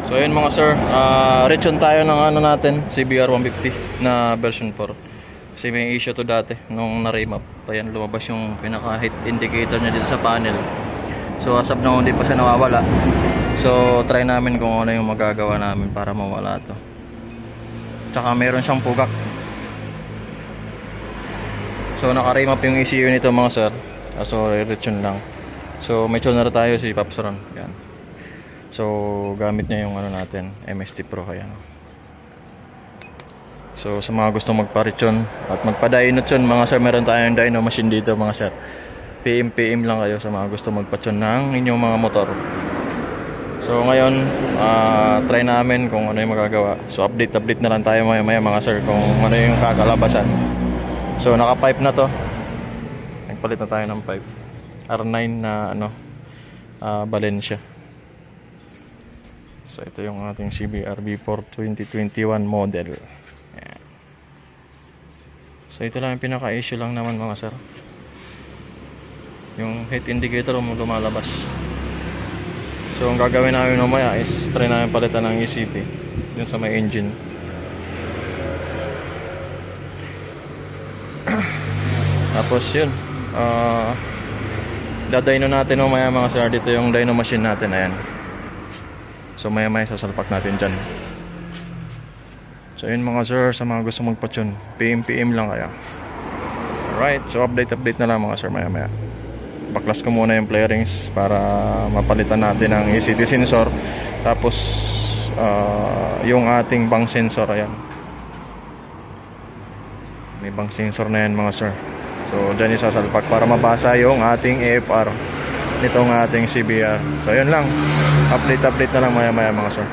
So ayun mga sir, return tayo ng ano natin, CBR 150 na version 4. Kasi may issue to dati nung na-remap. Ayan, lumabas yung pinaka heat indicator niya dito sa panel. So as of now hindi pa siya nawawala. So try namin kung ano yung magagawa namin para mawala to. Tsaka meron siyang pugak. So naka-remap yung ECU nito mga sir. So return lang. So may tuner tayo si Pops Ron. Yan. So gamit niya yung ano natin, MST Pro. Ayan. So sa mga gusto magpa-return at magpa-dyno tune mga sir, meron tayong dyno machine dito mga sir. PM lang kayo sa mga gusto magpa-tune ng inyong mga motor. So ngayon try namin kung ano yung magagawa. So update na lang tayo maya mga sir kung ano yung kakalabasan. So naka pipe na to. Nagpalit na tayo ng pipe R9 na ano, Valencia. So ito yung ating CBR V4 2021 model. Ayan. So ito lang yung pinaka-issue lang naman mga sir. Yung heat indicator lumalabas. So ang gagawin namin mamaya is try namin palitan ng ECT dun sa may engine. Tapos yun, dadyno natin mamaya mga sir. Dito yung dyno machine natin. Ayan. So maya sasalpak natin dyan. So yun mga sir, sa mga gusto magpa-tune, PM lang kaya. Alright, so update na lang mga sir maya. Baklas ko muna yung flarings para mapalitan natin ang ECT sensor. Tapos yung ating bang sensor. Ayan. May bang sensor na yan mga sir. So dyan isasalpak para mabasa yung ating AFR nitong ating CBR. So yun lang, update na lang maya mga sir.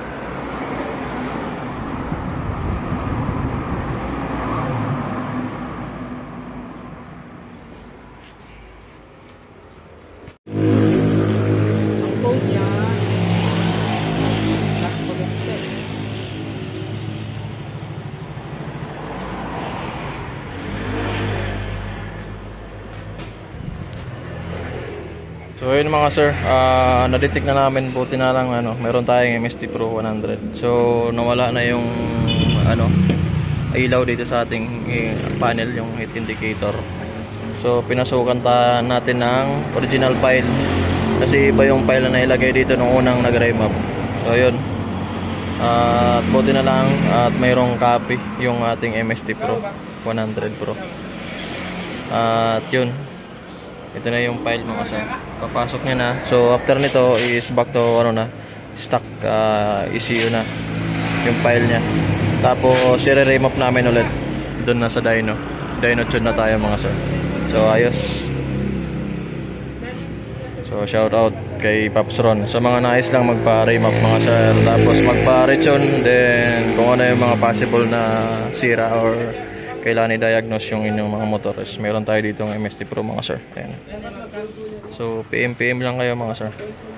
So yun mga sir, na-detect na namin, buti na lang ano, meron tayong MST Pro 100. So nawala na yung ano, ilaw dito sa ating panel, yung heat indicator. So pinasukan natin ng original file kasi iba yung file na nailagay dito nung unang nag-remap. So yun, at buti na lang at mayroong copy yung ating MST Pro 100 Pro. At yun, ito na yung file mga sir. Papasok niya na. So after nito is back to ano na, stock ECU na yung file niya. Tapos i-remap namin ulit doon na sa dyno tune na tayo mga sir. So ayos. So shout out kay Pops Ron sa mga nais lang magpa-remap mga sir. Tapos magpa-retune, then kung ano yung mga possible na sira or kailangan i-diagnose yung inyong mga motors, meron tayo dito ng MST Pro mga sir. Ayan. So PM lang kayo mga sir.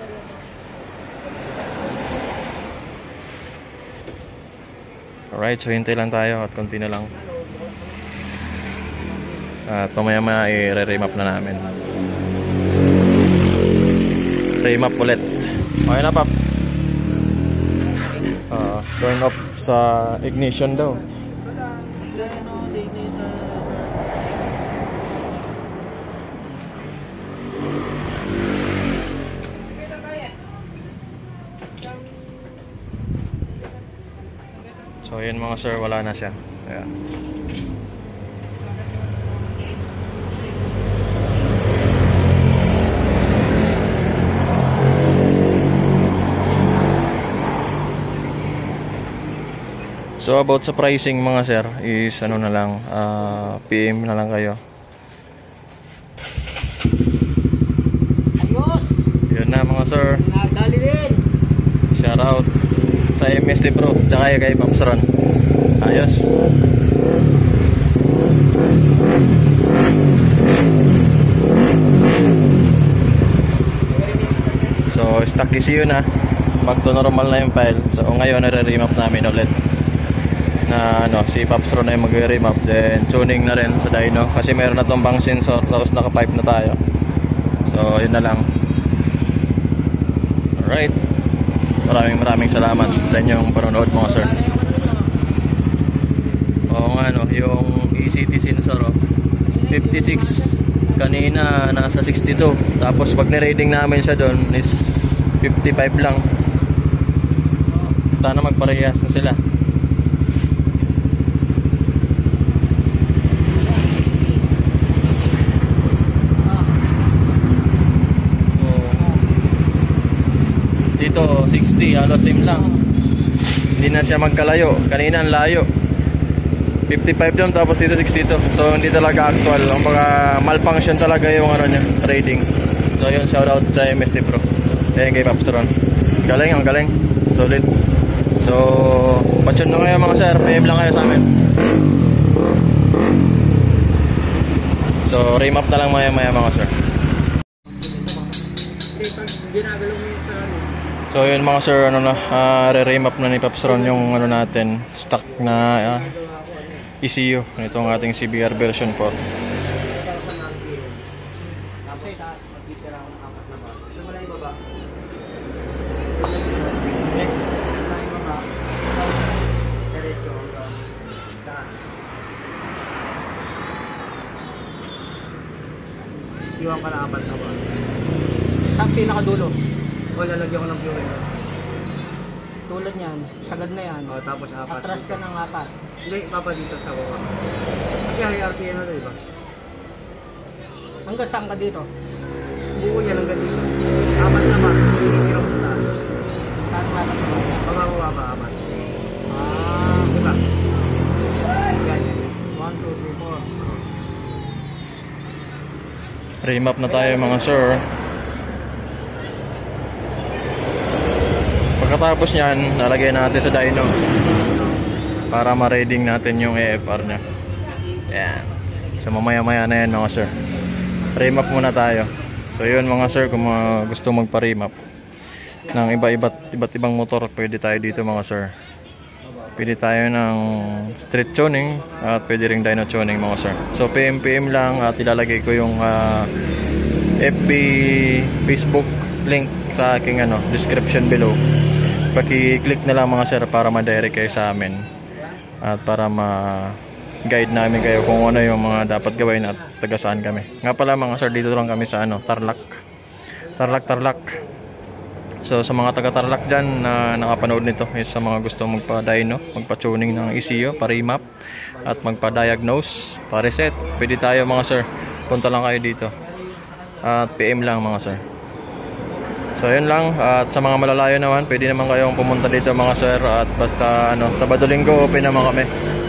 Alright, so hintay lang tayo at konti na lang. At mamaya i-remap na namin. Remap ulit. Okay na pap. Turn off sa ignition daw. So yun mga sir, wala na siya. Ayan. So about sa pricing mga sir is ano na lang, PM na lang kayo. Ayos! Yun na mga sir. Nagdali din! Shout out sa MST Pro tsaka kay Pops Ron. Ayos. So stock ECU na, back to normal na yung file. So ngayon nare-remap namin ulit na ano, si Pops Ron ay mag-remap, then tuning na rin sa dyno kasi meron na tong bang sensor, tapos naka-pipe na tayo. So yun na lang. Alright. maraming salamat sa inyong panonood mga sir. Oo nga no, yung ECT sensor 56, kanina nasa 62, tapos pag ni-reading namin siya doon is 55 lang. Sana magparehas na sila. Dito 60, halos same lang. Hindi na siya magkalayo. Kanina ang layo. 55 doon, tapos dito 62. So hindi talaga actual. Ang mga malfunction talaga yung ano niya, reading. So yun, shoutout sa MST Pro. Ayan kay Pops Ron. Galing, ang galing. Solid. So patyon na kayo mga sir. PM lang kayo sa amin. So remap na lang maya mga sir. Ginagalaw mo sa ano. So yun mga sir, ano na, re-remap na ni Pops Ron yung ano natin, stock na ECU. Ito ang ating CBR version 4. Iwan ka na apat na ba? Saan pinakadulo? O lalagyan ko ng fuel. Tulad niyan, sagad na yan. O tapos apat. Atras ka ng apat. Hindi, papa dito sa baba. Kasi high RPM na ito, diba? Hanggang saan ka dito? Buo yan hanggang dito. Apat na ba? Hindi sa taas. Saan apat na ba? Pababa ba apat? Diba? Yan. 1, 2, 3, 4. Remap na tayo mga sir. Pagkatapos nyan, lalagay natin sa dyno para ma-reading natin yung EFR nya. Yan. So mamaya-maya na yan mga sir. Remap muna tayo. So yun mga sir, kung gusto magpa-remap ng iba't ibang motor, pwede tayo dito mga sir. Pwede tayo ng street tuning at pwede ring dyno tuning mga sir. So PM lang at ilalagay ko yung FB Facebook link sa aking description below. Paki-click na lang mga sir para ma-direct kayo sa amin at para ma-guide namin kayo kung ano yung mga dapat gawin at taga saan kami. Nga pala mga sir, dito lang kami sa Tarlac. So sa mga taga-Tarlac dyan na nakapanood nito is sa mga gusto magpa-dyno, magpa-tuning ng ECU, pa-remap at magpa-diagnose, pa-reset, pwede tayo mga sir. Punta lang kayo dito at PM lang mga sir. So yun lang, at sa mga malalayo naman pwede naman kayong pumunta dito mga sir, at basta Sabado Linggo open naman kami.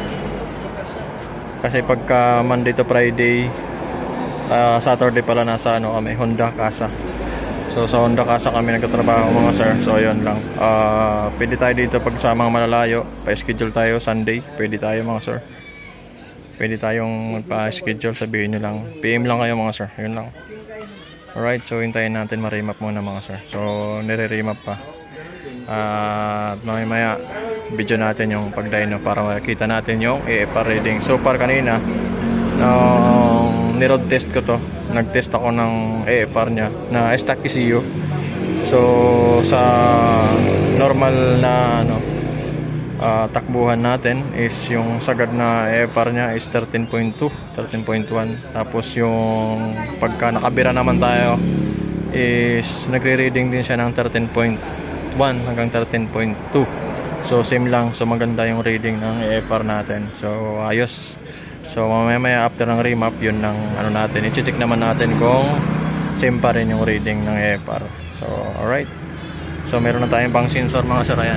Kasi pagka Monday to Friday, Saturday pala nasa kami, Honda Casa. So sa Honda Casa kami nagtatrabaho mga sir. So yun lang, pwede tayo dito pag sa mga malalayo, pa-schedule tayo Sunday, pwede tayo mga sir. Pwede tayong magpa-schedule, sabihin nyo lang, PM lang kayo mga sir. Yun lang. Alright, so hintayin natin ma-remap muna mga sir. So nire-remap pa. At mamaya video natin yung pag-dyno para makita natin yung EFR reading. So far kanina ni-road test ko to, nag-test ako ng EFR nya na stock ECU. So sa normal na takbuhan natin is yung sagad na EFR nya is 13.2, 13.1. Tapos yung pagka nakabira naman tayo is nagre-reading din siya ng 13.1 hanggang 13.2. So same lang, so maganda yung reading ng EFR natin. So ayos. So mamaya after ng remap, yun ng natin, i-check naman natin kung same pa rin yung reading ng EFR. So alright. So meron na tayong pang sensor mga sir, ayan.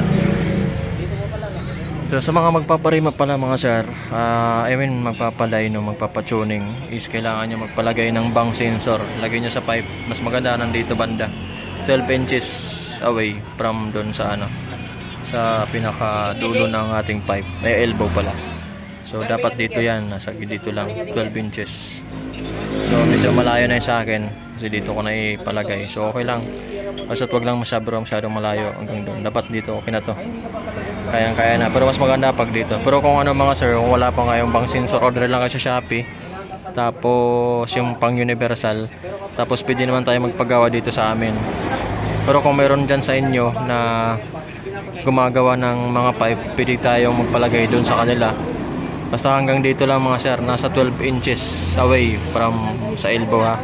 So sa mga magpaparemap pala mga sir, magpapadyno, magpapatuning, is kailangan nyo magpalagay ng bang sensor. Lagay nyo sa pipe, mas maganda nandito banda, 12 inches away from doon sa sa pinaka dulo ng ating pipe, elbow pala. So dapat dito yan, nasa dito lang, 12 inches. So medyo malayo na yun sa akin kasi dito ko na ipalagay. So okay lang, basta wag lang masyadong malayo hanggang doon. Dapat dito okay na to, kaya na. Pero mas maganda pag dito. Pero kung mga sir, kung wala pa ngayong bang sensor, order lang kayo sa Shopee. Tapos yung pang universal. Tapos pwede naman tayo magpagawa dito sa amin. Pero kung meron dyan sa inyo na gumagawa ng mga pipe, pwede tayong magpalagay dun sa kanila. Basta hanggang dito lang mga sir, nasa 12 inches away from sa elbow ha.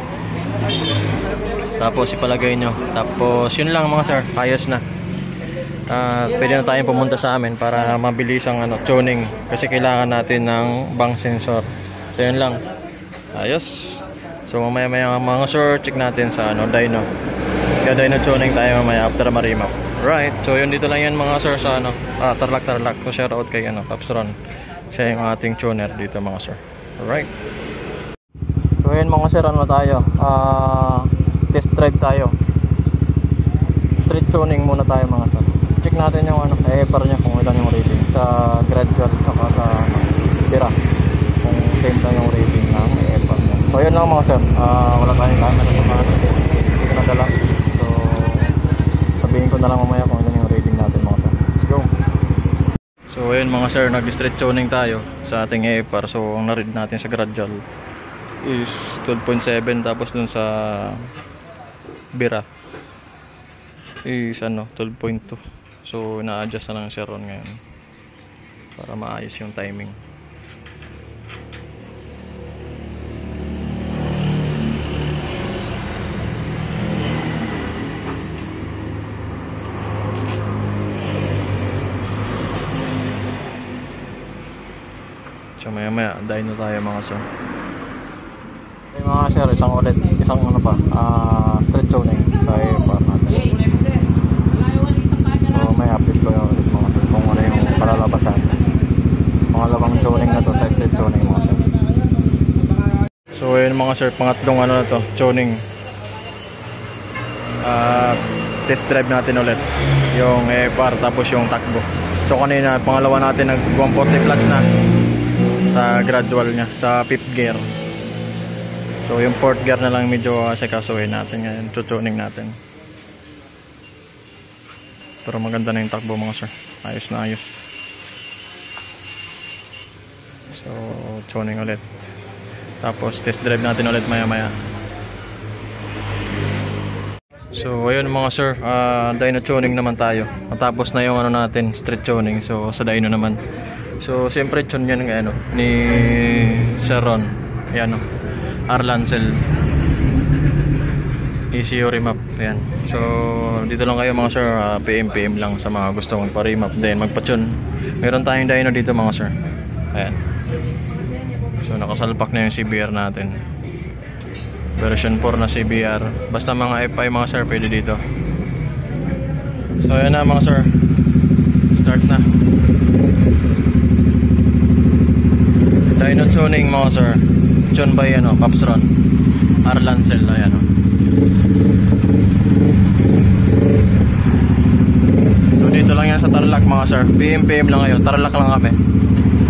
Tapos ipalagay nyo. Tapos yun lang mga sir, ayos na. Pwede na tayong pumunta sa amin para mabilis ang tuning, kasi kailangan natin ng bank sensor. So yun lang, ayos. So mamaya mga sir, check natin sa dyno. Kaya dyno tuning tayo mamaya after ma-remap. Right, so yun dito lang yan mga sir sa Tarlac. So shout out kay Pops Ron. Siya yung ating tuner dito mga sir. Alright. So yun mga sir, tayo? Test drive tayo. Street tuning muna tayo mga sir. Check natin yung EPR nya kung ilan yung rating sa gradual saka sa tira, kung same lang yung rating ng EPR nya. So yun lang mga sir, wala tayong camera sa mga hindi ko nadala. So sabihin ko na lang mamaya kung ilan yung rating natin mga sir. Let's go. So ayun mga sir, nag-street tuning tayo sa ating EPR. So ang na-read natin sa gradual is 12.7, tapos dun sa bira is 12.2. So na-adjust na lang si Ron ngayon para maayos yung timing. So maya dyno tayo mga sir. Okay mga sir, isang street tuning tayo para natin. So may update ko yung ulit mga sir kung ano yung palalabasan. Pangalawang tuning na to sa street tuning mga sir. So ayun mga sir, pangatlong na to, tuning. Test drive natin ulit yung EPR tapos yung takbo. So kanina pangalawa natin nag 140 plus na sa gradual nya sa 5th gear. So yung 4th gear na lang medyo asikasuhin natin ngayon, tutuning natin. Pero maganda na yung takbo mga sir, ayos na ayos. So tuning ulit, tapos test drive natin ulit maya. So ayun mga sir, dyno tuning naman tayo. Matapos na yung natin, street tuning. So sa dyno naman. So siyempre tune yan ng ni Sir Ron. Ayan Arlancel ECU remap. Ayan. So dito lang kayo mga sir, PM lang sa mga gusto magpa-remap then magpa-tune. Meron tayong dyno dito mga sir. Ayan. So nakasalpak na yung CBR natin. Version 4 na CBR. Basta mga FI mga sir, pwede dito. So ayan na mga sir, start na dyno tuning mga sir. Tune by Pops Ron Arlancel. Ayan So dito lang yan sa Tarlac mga sir. PM lang kayo, Tarlac lang kami.